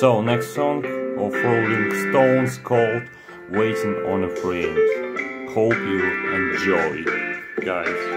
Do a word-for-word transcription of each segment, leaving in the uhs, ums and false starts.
So next song of Rolling Stones called Waiting on a Friend. Hope you enjoy, guys.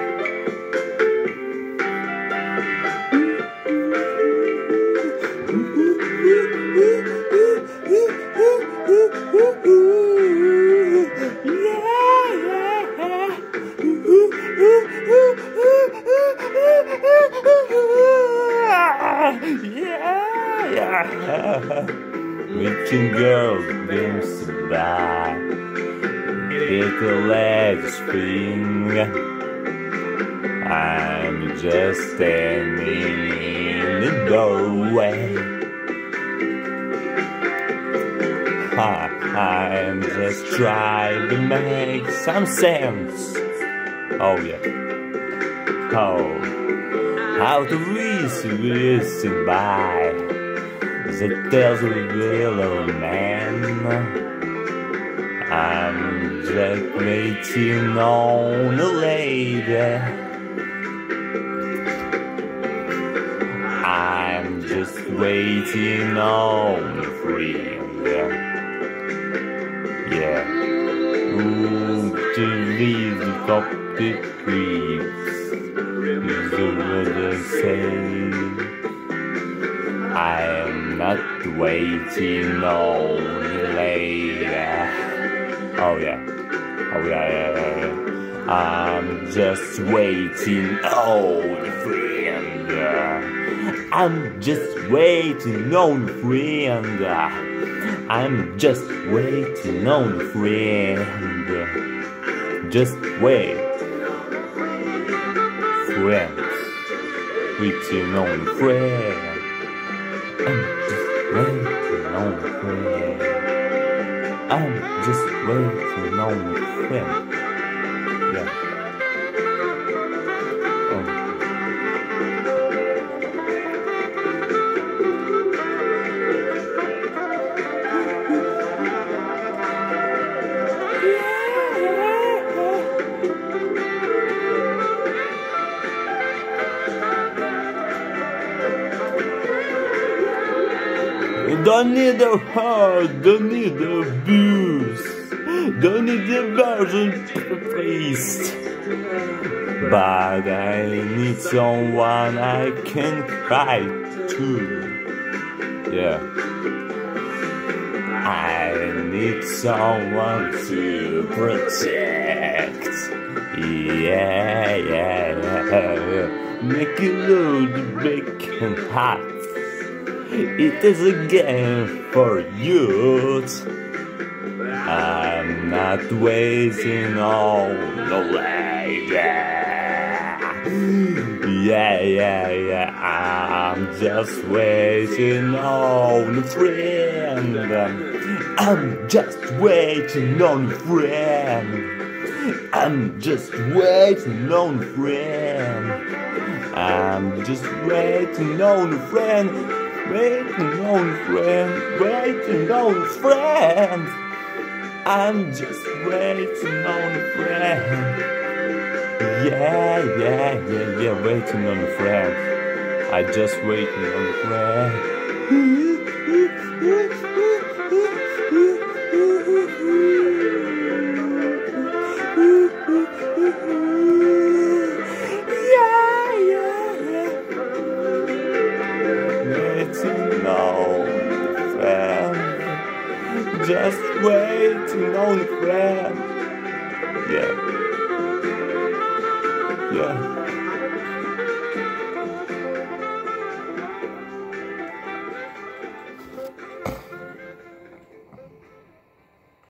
Yeah, reaching girls games by little legs spring. I'm just standing in the doorway. I'm just trying to make some sense. Oh yeah. Oh, how to reach listen by the tells a little man. I'm just waiting on a lady. I'm just waiting on a friend. Yeah. Ooh, to leave the top the creeps. Is what I say. I'm not waiting on the lady. Oh yeah. Oh yeah, yeah, yeah, yeah. I'm just waiting on a friend. I'm just waiting on a friend. I'm just waiting on a friend. Just wait. Friends. Waiting on a friend. I'm just waiting on a friend. I'm just waiting on a friend. Yeah. Um. Don't need a heart, don't need abuse, don't need a virgin priest. But I need someone I can cry to. Yeah. I need someone to protect. Yeah, yeah, yeah. Make it load big and hot. It is a game for youth. I'm not waiting on the lady. Yeah, yeah, yeah. I'm just waiting on a friend. I'm just waiting on a friend. I'm just waiting on a friend. I'm just waiting on a friend. Waiting on a friend, waiting on a friend. I'm just waiting on a friend. Yeah, yeah, yeah, yeah, waiting on a friend. I just waiting on a friend. Just waiting on a friend. Yeah. Yeah.